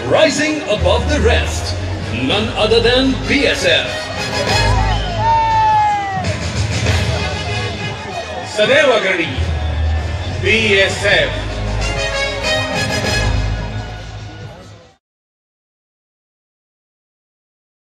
rising above the rest, none other than BSF. सदैव अग्रणी BSF.